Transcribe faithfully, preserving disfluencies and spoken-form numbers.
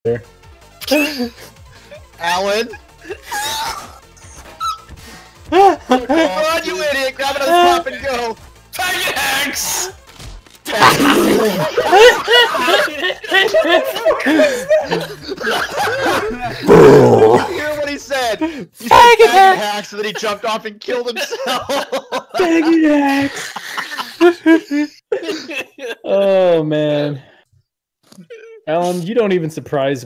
there. Alan. Come on, you idiot! Grab another pop and go. Target X. You hear what he said? He said Target Hacks, so then he jumped off and killed himself. Target Hacks. Oh man, Alan, you don't even surprise